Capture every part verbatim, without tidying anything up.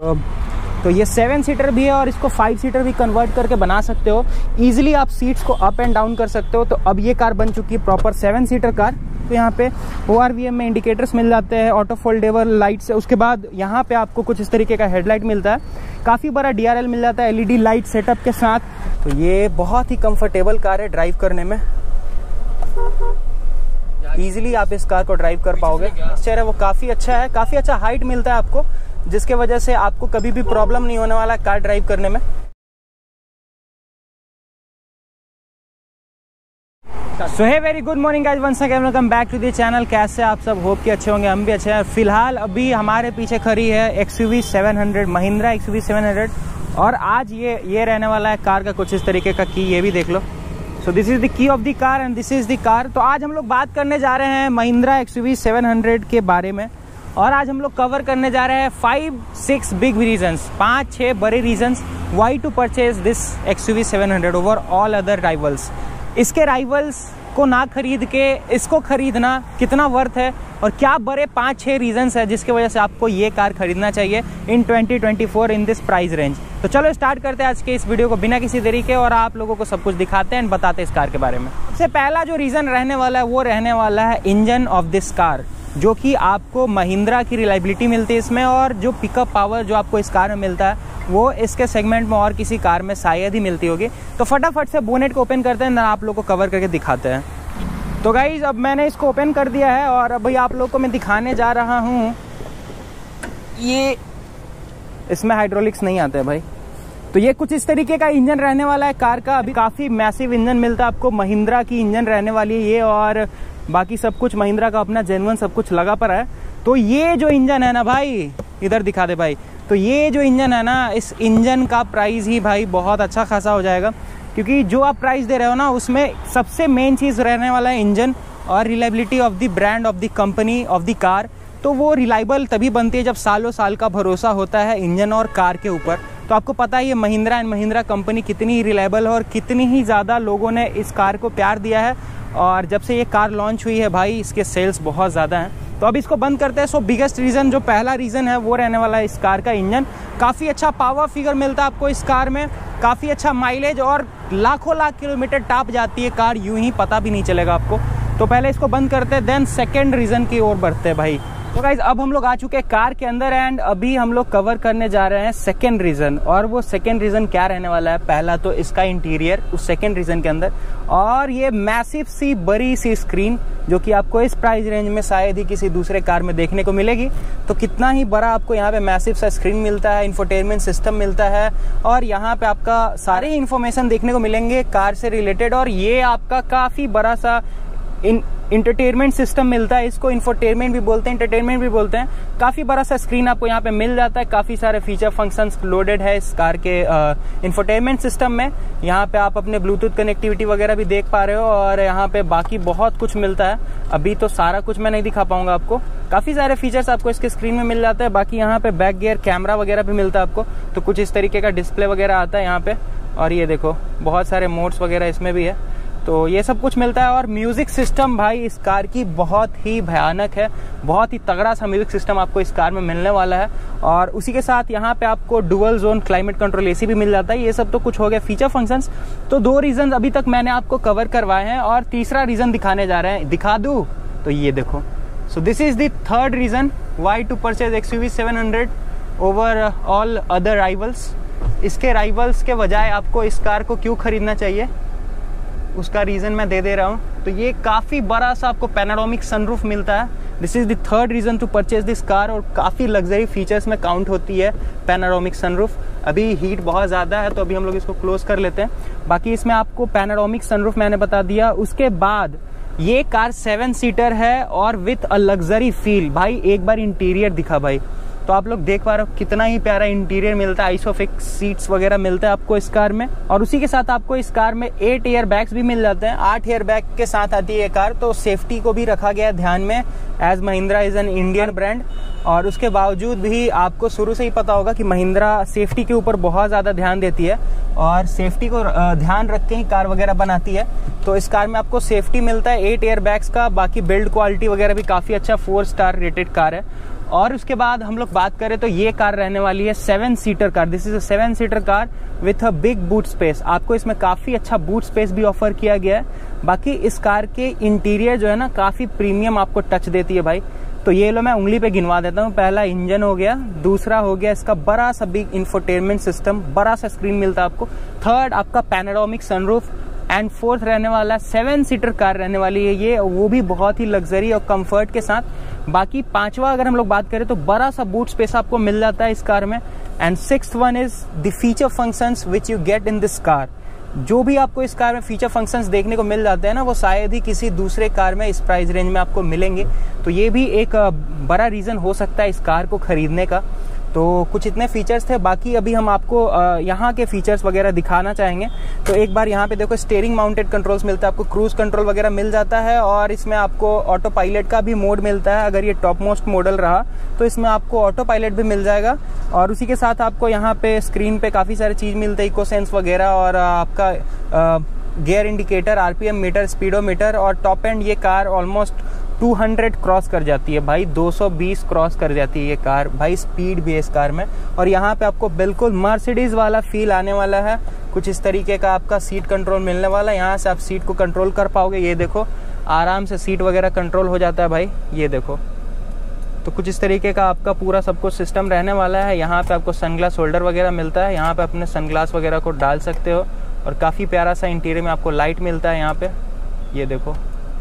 तो ये seven seater भी है और इसको फाइव सीटर भी कन्वर्ट करके बना सकते हो। ईजिली आप सीट्स को अप एंड डाउन कर सकते हो। तो अब ये कार बन चुकी है प्रॉपर सेवन सीटर कार। तो यहाँ पे ओ आर वी एम में इंडिकेटर्स मिल जाते हैं, ऑटो फोल्डेबल लाइट्स है। उसके बाद यहाँ पे आपको कुछ इस तरीके का हेडलाइट मिलता है, काफ़ी बड़ा डी आर एल मिल जाता है L E D light setup के साथ। तो ये बहुत ही कंफर्टेबल कार है ड्राइव करने में। ईजिली आप इस कार को ड्राइव कर पाओगे। स्टेयर है वो काफ़ी अच्छा है, काफ़ी अच्छा हाइट मिलता है आपको, जिसके वजह से आपको कभी भी प्रॉब्लम नहीं होने वाला कार ड्राइव करने में। So hey very good morning guys, once again welcome back to the channel. कैसे आप सब, होप कि अच्छे होंगे, हम भी अच्छे हैं। फिलहाल अभी हमारे पीछे खड़ी है X U V seven hundred, Mahindra X U V seven hundred. और आज ये ये रहने वाला है कार का कुछ इस तरीके का की, ये भी देख लो। So this is the key of the car and this is the car. तो आज हम लोग बात करने जा रहे हैं Mahindra X U V seven hundred के बारे में। और आज हम लोग कवर करने जा रहे हैं फाइव सिक्स बिग रीजंस, पाँच छः बड़े reasons why to purchase this X U V seven hundred over all other rivals. इसके राइवल्स को ना खरीद के इसको खरीदना कितना वर्थ है, और क्या बड़े पाँच छः रीजंस है जिसकी वजह से आपको ये कार खरीदना चाहिए in twenty twenty four in this price range. तो चलो स्टार्ट करते हैं आज के इस वीडियो को बिना किसी देरी के, और आप लोगों को सब कुछ दिखाते हैं एंड बताते हैं इस कार के बारे में। सबसे पहला जो रीज़न रहने वाला है वो रहने वाला है इंजन ऑफ दिस कार, जो कि आपको महिंद्रा की रिलायबिलिटी मिलती है इसमें, और जो पिकअप पावर जो आपको इस कार में मिलता है वो इसके सेगमेंट में और किसी कार में शायद ही मिलती होगी। तो फटाफट से बोनेट को ओपन करते हैं, आप लोग को कवर करके दिखाते हैं। तो गाइज अब मैंने इसको ओपन कर दिया है और अभी आप लोग को मैं दिखाने जा रहा हूँ। ये इसमें हाइड्रोलिक्स नहीं आते हैं भाई। तो ये कुछ इस तरीके का इंजन रहने वाला है कार का। अभी काफ़ी मैसिव इंजन मिलता है आपको, महिंद्रा की इंजन रहने वाली है ये, और बाकी सब कुछ महिंद्रा का अपना जेन्युइन सब कुछ लगा पर है। तो ये जो इंजन है ना भाई, इधर दिखा दे भाई। तो ये जो इंजन है ना, इस इंजन का प्राइस ही भाई बहुत अच्छा खासा हो जाएगा, क्योंकि जो आप प्राइस दे रहे हो ना उसमें सबसे मेन चीज़ रहने वाला है इंजन और reliability of the brand of the company of the car. तो वो रिलायबल तभी बनती है जब सालों साल का भरोसा होता है इंजन और कार के ऊपर। तो आपको पता है ये महिंद्रा एंड महिंद्रा कंपनी कितनी रिलायबल है और कितनी ही ज़्यादा लोगों ने इस कार को प्यार दिया है। और जब से ये कार लॉन्च हुई है भाई, इसके सेल्स बहुत ज़्यादा हैं। तो अब इसको बंद करते हैं। सो बिगेस्ट रीज़न, जो पहला रीज़न है वो रहने वाला है इस कार का इंजन। काफ़ी अच्छा पावर फिगर मिलता है आपको इस कार में, काफ़ी अच्छा माइलेज, और लाखों लाख किलोमीटर टाप जाती है कार, यूं ही पता भी नहीं चलेगा आपको। तो पहले इसको बंद करते हैं, देन सेकेंड रीज़न की ओर बढ़ते हैं भाई। तो गाइज अब हम लोग आ चुके हैं कार के अंदर एंड अभी हम लोग कवर करने जा रहे हैं सेकेंड रीज़न। और वो सेकेंड रीज़न क्या रहने वाला है, पहला तो इसका इंटीरियर उस सेकेंड रीज़न के अंदर, और ये मैसिव सी बड़ी सी स्क्रीन जो कि आपको इस प्राइस रेंज में शायद ही किसी दूसरे कार में देखने को मिलेगी। तो कितना ही बड़ा आपको यहाँ पे मैसिव सा स्क्रीन मिलता है, इंफोटेनमेंट सिस्टम मिलता है, और यहाँ पे आपका सारे इंफॉर्मेशन देखने को मिलेंगे कार से रिलेटेड। और ये आपका काफ़ी बड़ा सा इन इंटरटेनमेंट सिस्टम मिलता है, इसको इंफोटेनमेंट भी बोलते हैं, एंटरटेनमेंट भी बोलते हैं। काफ़ी बड़ा सा स्क्रीन आपको यहाँ पे मिल जाता है, काफ़ी सारे फीचर फंक्शंस लोडेड है इस कार के इंफोटेनमेंट सिस्टम में। यहाँ पे आप अपने ब्लूटूथ कनेक्टिविटी वगैरह भी देख पा रहे हो, और यहाँ पे बाकी बहुत कुछ मिलता है। अभी तो सारा कुछ मैं नहीं दिखा पाऊंगा आपको, काफ़ी सारे फीचर्स आपको इसके स्क्रीन में मिल जाते हैं। बाकी यहाँ पे बैक गियर कैमरा वगैरह भी मिलता है आपको। तो कुछ इस तरीके का डिस्प्ले वगैरह आता है यहाँ पे, और ये देखो बहुत सारे मोड्स वगैरह इसमें भी है। तो ये सब कुछ मिलता है। और म्यूजिक सिस्टम भाई इस कार की बहुत ही भयानक है, बहुत ही तगड़ा सा म्यूजिक सिस्टम आपको इस कार में मिलने वाला है। और उसी के साथ यहाँ पे आपको dual zone climate control AC भी मिल जाता है। ये सब तो कुछ हो गया फीचर फंक्शंस। तो दो रीजन अभी तक मैंने आपको कवर करवाए हैं, और तीसरा रीजन दिखाने जा रहे हैं। दिखा दूँ तो ये देखो। So this is the third reason why to purchase X U V seven hundred over all other rivals. इसके राइवल्स के बजाय आपको इस कार को क्यों खरीदना चाहिए उसका रीज़न मैं दे दे रहा हूँ। तो ये काफ़ी बड़ा सा आपको पैनोरामिक सनरूफ मिलता है। This is the third reason to purchase this car, और काफ़ी लग्जरी फीचर्स में काउंट होती है पैनोरामिक सनरूफ। अभी हीट बहुत ज़्यादा है तो अभी हम लोग इसको क्लोज कर लेते हैं। बाकी इसमें आपको पैनोरामिक सनरूफ मैंने बता दिया। उसके बाद ये कार सेवन सीटर है और विथ अ लग्जरी फील। भाई एक बार इंटीरियर दिखा भाई, तो आप लोग देख पा रहे हो कितना ही प्यारा इंटीरियर मिलता है। आइसोफिक्स सीट्स वगैरह मिलता है आपको इस कार में, और उसी के साथ आपको इस कार में एट एयर बैग्स भी मिल जाते हैं। आठ एयर बैग के साथ आती है ये कार। तो सेफ्टी को भी रखा गया है ध्यान में, as Mahindra is an Indian brand. और उसके बावजूद भी आपको शुरू से ही पता होगा कि महिंद्रा सेफ्टी के ऊपर बहुत ज़्यादा ध्यान देती है, और सेफ्टी को ध्यान रख के ही कार वगैरह बनाती है। तो इस कार में आपको सेफ्टी मिलता है एट एयर बैग्स का। बाकी बिल्ड क्वालिटी वगैरह भी काफ़ी अच्छा, फोर स्टार रेटेड कार है। और उसके बाद हम लोग बात करें तो ये कार रहने वाली है seven seater car. This is a seven seater car with a big boot space. आपको इसमें काफ़ी अच्छा बूट स्पेस भी ऑफर किया गया है। बाकी इस कार के इंटीरियर जो है ना काफ़ी प्रीमियम आपको टच देती है भाई। तो ये लो मैं उंगली पे गिनवा देता हूँ। पहला इंजन हो गया, दूसरा हो गया इसका बड़ा सा बिग इंफोटेनमेंट सिस्टम, बड़ा सा स्क्रीन मिलता है आपको। थर्ड आपका पैनोरामिक सनरूफ एंड फोर्थ रहने वाला सेवन सीटर कार रहने वाली है ये, वो भी बहुत ही लग्जरी और कंफर्ट के साथ। बाकी पांचवा अगर हम लोग बात करें तो बड़ा सा बूट स्पेस आपको मिल जाता है इस कार में। And sixth one is the feature functions which you get in this car. जो भी आपको इस कार में फीचर फंक्शंस देखने को मिल जाते हैं ना, वो शायद ही किसी दूसरे कार में इस प्राइस रेंज में आपको मिलेंगे। तो ये भी एक बड़ा रीज़न हो सकता है इस कार को खरीदने का। तो कुछ इतने फीचर्स थे। बाकी अभी हम आपको यहाँ के फीचर्स वगैरह दिखाना चाहेंगे। तो एक बार यहाँ पे देखो स्टीयरिंग माउंटेड कंट्रोल्स मिलता है आपको, क्रूज कंट्रोल वगैरह मिल जाता है और इसमें आपको ऑटो पायलट का भी मोड मिलता है। अगर ये टॉप मोस्ट मॉडल रहा तो इसमें आपको ऑटो पायलट भी मिल जाएगा। और उसी के साथ आपको यहाँ पे स्क्रीन पे काफ़ी सारी चीज़ मिलती है, इको सेंस वगैरह और आपका gear indicator, RPM meter, speedometer. और टॉप एंड ये car almost two hundred cross कर जाती है भाई, दो सौ बीस क्रॉस कर जाती है ये कार भाई। स्पीड भी है इस कार में। और यहाँ पे आपको बिल्कुल मर्सिडीज वाला फील आने वाला है। कुछ इस तरीके का आपका सीट कंट्रोल मिलने वाला है। यहाँ से आप सीट को कंट्रोल कर पाओगे। ये देखो आराम से सीट वगैरह कंट्रोल हो जाता है भाई, ये देखो। तो कुछ इस तरीके का आपका पूरा सब कुछ सिस्टम रहने वाला है। यहाँ पे आपको सनग्लास होल्डर वगैरह मिलता है, यहाँ पे अपने सनग्लास वगैरह को डाल सकते हो। और काफ़ी प्यारा सा इंटीरियर में आपको लाइट मिलता है यहाँ पे, ये देखो।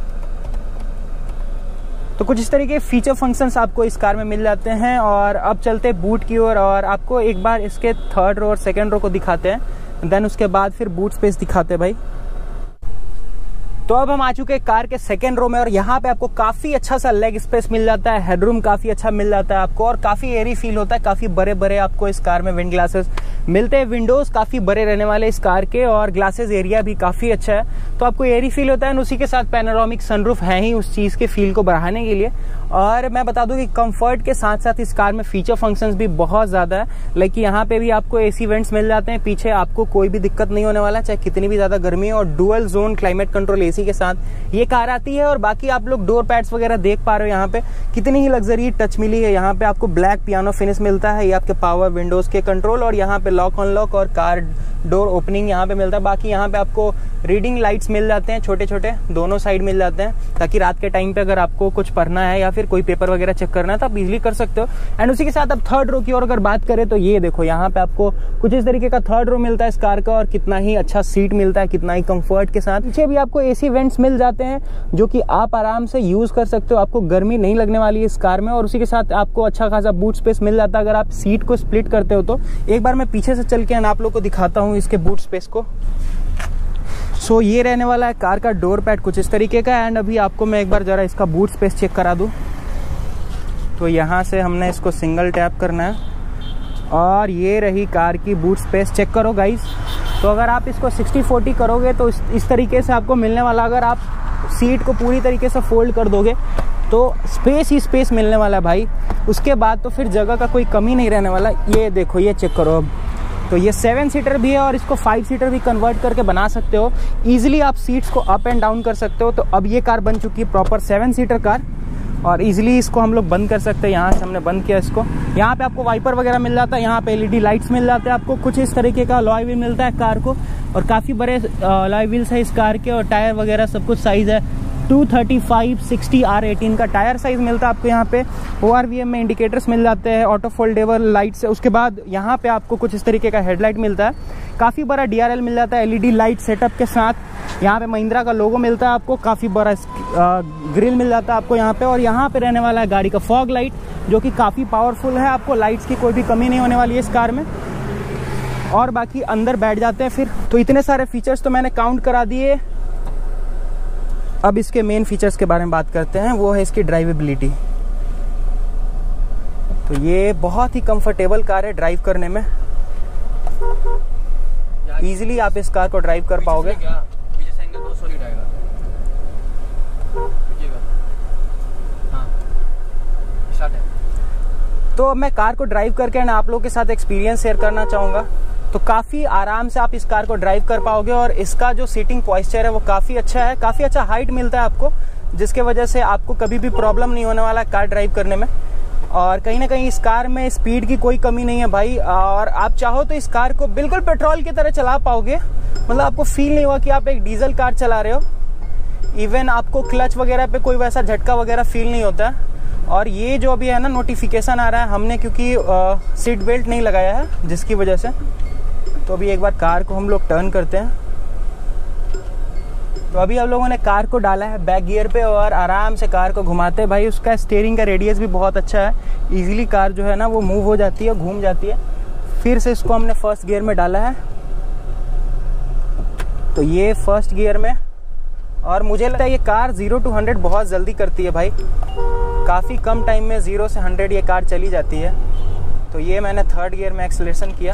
तो कुछ इस तरीके फीचर फंक्शंस आपको इस कार में मिल जाते हैं। और अब चलते बूट की ओर और आपको एक बार इसके थर्ड रो और सेकेंड रो को दिखाते हैं, देन उसके बाद फिर बूट स्पेस दिखाते हैं भाई। तो अब हम आ चुके हैं कार के सेकेंड रो में और यहाँ पे आपको काफी अच्छा सा लेग स्पेस मिल जाता है, हेडरूम काफी अच्छा मिल जाता है आपको और काफी एयरी फील होता है। काफी बड़े बड़े आपको इस कार में विंड ग्लासेस मिलते हैं। विंडोज काफी बड़े रहने वाले इस कार के और ग्लासेस एरिया भी काफी अच्छा है, तो आपको एयरी फील होता है। उसी के साथ पैनोरामिक सनरूफ है ही उस चीज के फील को बढ़ाने के लिए। और मैं बता दूं कि कंफर्ट के साथ साथ इस कार में फीचर फंक्शंस भी बहुत ज्यादा है। लाइक यहाँ पे भी आपको एसी वेंट्स मिल जाते हैं पीछे, आपको कोई भी दिक्कत नहीं होने वाला चाहे कितनी भी ज्यादा गर्मी हो। और dual zone climate control AC के साथ ये कार आती है। और बाकी आप लोग डोर पैड्स वगैरह देख पा रहे हो यहाँ पे कितनी ही लग्जरी टच मिली है। यहाँ पे आपको ब्लैक पियानो फिनिश मिलता है, ये आपके पावर विंडोज के कंट्रोल। और यहाँ पे लॉक अनलॉक और कार डोर ओपनिंग यहाँ पे मिलता है। बाकी यहाँ पे आपको रीडिंग लाइट्स मिल जाते हैं, छोटे छोटे दोनों साइड मिल जाते हैं, ताकि रात के टाइम पे अगर आपको कुछ पढ़ना है या फिर कोई पेपर वगैरह चेक करना है तो आप इजीली कर सकते हो। एंड उसी के साथ अब थर्ड रो की ओर अगर बात करें तो ये देखो यहाँ पे आपको कुछ इस तरीके का थर्ड रो मिलता है इस कार का। और कितना ही अच्छा सीट मिलता है, कितना ही कंफर्ट के साथ। पीछे भी आपको एसी वेंट्स मिल जाते हैं जो कि आप आराम से यूज कर सकते हो, आपको गर्मी नहीं लगने वाली है इस कार में। और उसी के साथ आपको अच्छा खासा बूट स्पेस मिल जाता है अगर आप सीट को स्प्लिट करते हो तो। एक बार मैं पीछे से चल के आप लोग को दिखाता हूँ इसके बूट स्पेस को। सो so, ये रहने वाला है कार का डोर पैड कुछ इस तरीके का। एंड अभी आपको मैं एक बार जरा इसका बूट स्पेस चेक करा दूं। तो यहाँ से हमने इसको सिंगल टैप करना है और ये रही कार की बूट स्पेस। चेक करो गाइस। तो अगर आप इसको सिक्सटी फोर्टी करोगे तो इस, इस तरीके से आपको मिलने वाला। अगर आप सीट को पूरी तरीके से फोल्ड कर दोगे तो स्पेस ही स्पेस मिलने वाला है भाई। उसके बाद तो फिर जगह का कोई कमी नहीं रहने वाला। ये देखो, ये चेक करो। अब तो ये सेवन सीटर भी है और इसको फाइव सीटर भी कन्वर्ट करके बना सकते हो। इजीली आप सीट्स को अप एंड डाउन कर सकते हो। तो अब ये कार बन चुकी है प्रॉपर सेवन सीटर कार और इजीली इसको हम लोग बंद कर सकते हैं। यहाँ से हमने बंद किया इसको। यहाँ पे आपको वाइपर वगैरह मिल जाता है, यहाँ पे एलईडी लाइट्स मिल जाते हैं आपको। कुछ इस तरीके का अलॉय व्हील मिलता है कार को और काफ़ी बड़े अलॉय व्हील्स है इस कार के। और टायर वगैरह सब कुछ साइज़ है two thirty five sixty R eighteen का टायर साइज मिलता है आपको। यहाँ पे ओ आर वी एम में इंडिकेटर्स मिल जाते हैं, ऑटो फोल्डेबल लाइट्स है। उसके बाद यहाँ पे आपको कुछ इस तरीके का हेडलाइट मिलता है, काफ़ी बड़ा डी आर एल मिल जाता है एलईडी लाइट सेटअप के साथ। यहाँ पे महिंद्रा का लोगो मिलता है आपको, काफ़ी बड़ा ग्रिल मिल जाता है आपको यहाँ पे। और यहाँ पे रहने वाला है गाड़ी का फॉग लाइट जो कि काफ़ी पावरफुल है। आपको लाइट्स की कोई भी कमी नहीं होने वाली है इस कार में। और बाकी अंदर बैठ जाते हैं फिर। तो इतने सारे फीचर्स तो मैंने काउंट करा दिए। अब इसके मेन फीचर्स के बारे में बात करते हैं, वो है इसकी ड्राइवेबिलिटी। तो ये बहुत ही कंफर्टेबल कार है ड्राइव करने में। इजीली आप इस कार को ड्राइव कर पाओगे। तो मैं कार को ड्राइव करके ना आप लोगों के साथ एक्सपीरियंस शेयर करना चाहूँगा। तो काफ़ी आराम से आप इस कार को ड्राइव कर पाओगे और इसका जो सीटिंग पॉइस्चर है वो काफ़ी अच्छा है, काफ़ी अच्छा हाइट मिलता है आपको, जिसके वजह से आपको कभी भी प्रॉब्लम नहीं होने वाला कार ड्राइव करने में। और कहीं ना कहीं इस कार में स्पीड की कोई कमी नहीं है भाई। और आप चाहो तो इस कार को बिल्कुल पेट्रोल की तरह चला पाओगे, मतलब आपको फील नहीं हुआ कि आप एक डीजल कार चला रहे हो। इवन आपको क्लच वगैरह पे कोई वैसा झटका वगैरह फील नहीं होता है। और ये जो अभी है ना नोटिफिकेशन आ रहा है, हमने क्योंकि सीट बेल्ट नहीं लगाया है जिसकी वजह से। तो अभी एक बार कार को हम लोग टर्न करते हैं। तो अभी हम लोगों ने कार को डाला है बैक गियर पे और आराम से कार को घुमाते हैं भाई। उसका स्टीयरिंग का रेडियस भी बहुत अच्छा है, इजीली कार जो है ना वो मूव हो जाती है, घूम जाती है। फिर से इसको हमने फर्स्ट गियर में डाला है, तो ये फर्स्ट गियर में। और मुझे लगता है ये कार जीरो टू हंड्रेड बहुत जल्दी करती है भाई, काफ़ी कम टाइम में जीरो से हंड्रेड ये कार चली जाती है। तो ये मैंने थर्ड गियर में एक्सेलरेशन किया,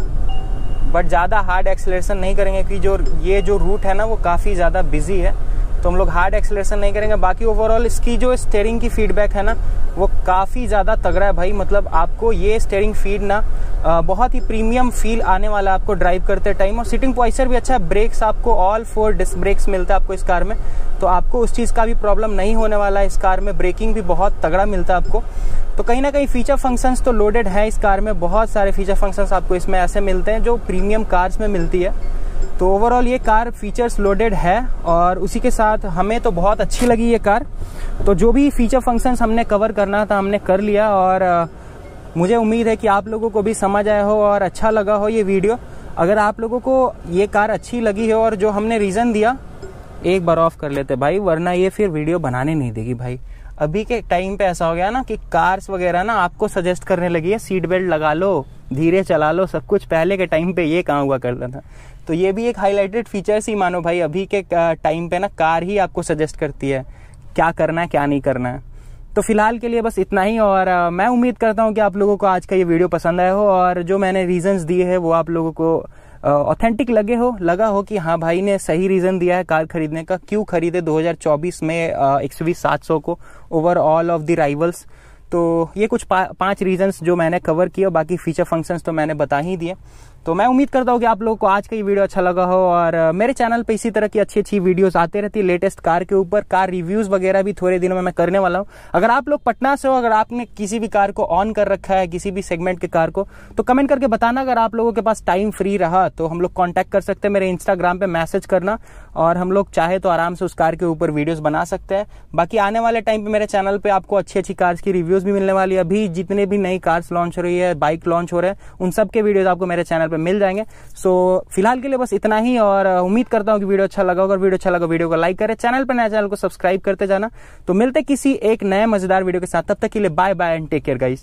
बट ज़्यादा हार्ड एक्सेलरेशन नहीं करेंगे क्योंकि जो ये जो रूट है ना वो काफ़ी ज़्यादा बिजी है, तो हम लोग हार्ड एक्सेलरेशन नहीं करेंगे। बाकी ओवरऑल इसकी जो स्टीयरिंग की फीडबैक है ना वो काफ़ी ज़्यादा तगड़ा है भाई। मतलब आपको ये स्टीयरिंग फीड ना बहुत ही प्रीमियम फील आने वाला है आपको ड्राइव करते टाइम। और सीटिंग पॉइस्चर भी अच्छा है, ब्रेक्स आपको ऑल फोर डिस्क ब्रेक्स मिलता है आपको इस कार में, तो आपको उस चीज़ का भी प्रॉब्लम नहीं होने वाला है। इस कार में ब्रेकिंग भी बहुत तगड़ा मिलता है आपको। तो कहीं ना कहीं फीचर फंक्शंस तो लोडेड है इस कार में, बहुत सारे फीचर फंक्शंस आपको इसमें ऐसे मिलते हैं जो प्रीमियम कार्स में मिलती है। तो ओवरऑल ये कार फीचर्स लोडेड है और उसी के साथ हमें तो बहुत अच्छी लगी ये कार। तो जो भी फीचर फंक्शंस हमने कवर करना था हमने कर लिया, और मुझे उम्मीद है कि आप लोगों को भी समझ आया हो और अच्छा लगा हो ये वीडियो। अगर आप लोगों को ये कार अच्छी लगी है और जो हमने रीज़न दिया, एक बार ऑफ कर लेते भाई वरना ये फिर वीडियो बनाने नहीं देगी भाई। अभी के टाइम पे ऐसा हो गया ना कि कार्स वगैरह ना आपको सजेस्ट करने लगी है सीट बेल्ट लगा लो, धीरे चला लो, सब कुछ। पहले के टाइम पे ये कहाँ हुआ करता था। तो ये भी एक हाईलाइटेड फीचर्स ही मानो भाई, अभी के टाइम पे ना कार ही आपको सजेस्ट करती है क्या करना है क्या नहीं करना है। तो फिलहाल के लिए बस इतना ही, और आ, मैं उम्मीद करता हूँ कि आप लोगों को आज का ये वीडियो पसंद आया हो और जो मैंने रीजंस दिए हैं वो आप लोगों को ऑथेंटिक लगे हो, लगा हो कि हाँ भाई ने सही रीज़न दिया है कार खरीदने का, क्यों खरीदे दो हज़ार चौबीस में एक्सयूवी सात सौ को over all of the rivals. तो ये कुछ पा, पांच रीजंस जो मैंने कवर किए, बाकी फीचर फंक्शंस तो मैंने बता ही दिए। तो मैं उम्मीद करता हूँ कि आप लोगों को आज का ये वीडियो अच्छा लगा हो, और मेरे चैनल पे इसी तरह की अच्छी अच्छी वीडियोस आते रहती है लेटेस्ट कार के ऊपर। कार रिव्यूज वगैरह भी थोड़े दिनों में मैं करने वाला हूँ। अगर आप लोग पटना से हो, अगर आपने किसी भी कार को ऑन कर रखा है, किसी भी सेगमेंट के कार को, तो कमेंट करके बताना। अगर आप लोगों के पास टाइम फ्री रहा तो हम लोग कॉन्टैक्ट कर सकते हैं, मेरे इंस्टाग्राम पे मैसेज करना, और हम लोग चाहे तो आराम से उस कार के ऊपर वीडियोस बना सकते हैं। बाकी आने वाले टाइम पे मेरे चैनल पे आपको अच्छी अच्छी कार्स की रिव्यूज भी मिलने वाली है। अभी जितने भी नई कार्स लॉन्च हो रही है, बाइक लॉन्च हो रहे हैं, उन सब के वीडियोस आपको मेरे चैनल पे मिल जाएंगे। सो so, फिलहाल के लिए बस इतना ही, और उम्मीद करता हूँ कि वीडियो अच्छा लगा होगा। वीडियो अच्छा लगा वीडियो को लाइक करें, चैनल पर नया चैनल को सब्सक्राइब करते जाना। तो मिलते किसी एक नए मजेदार वीडियो के साथ, तब तक के लिए bye bye and take care guys.